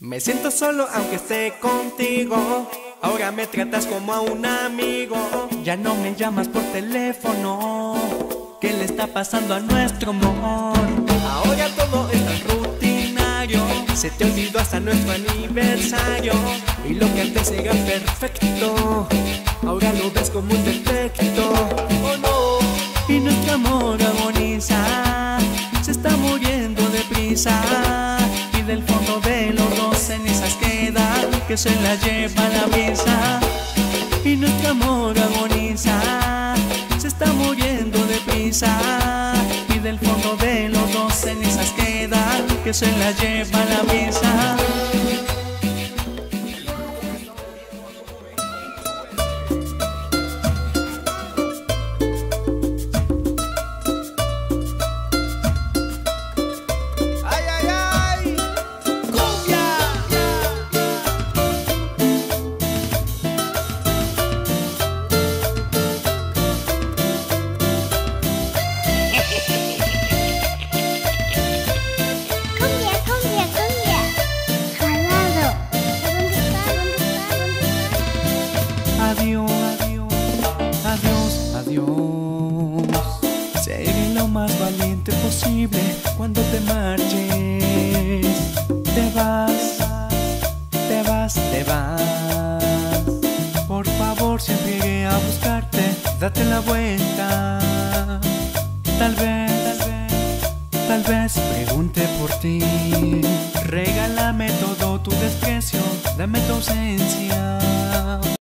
Me siento solo aunque esté contigo. Ahora me tratas como a un amigo. Ya no me llamas por teléfono. ¿Qué le está pasando a nuestro amor? Ahora todo es tan rutinario. Se te olvidó hasta nuestro aniversario. Y lo que antes era perfecto, ahora lo ves como un defecto. Oh no. Y nuestro amor agoniza, se está muriendo deprisa. Y del fondo de los dos cenizas quedan, que se la lleva la brisa. Y nuestro amor agoniza, se está muriendo deprisa. Y del fondo de los dos cenizas quedan, que se la lleva la brisa. Adiós, adiós. Seré lo más valiente posible cuando te marches. Te vas, te vas, te vas. Por favor, siempre iré a buscarte. Date la vuelta. Tal vez pregunte por ti. Regálame todo tu desprecio, dame tu ausencia.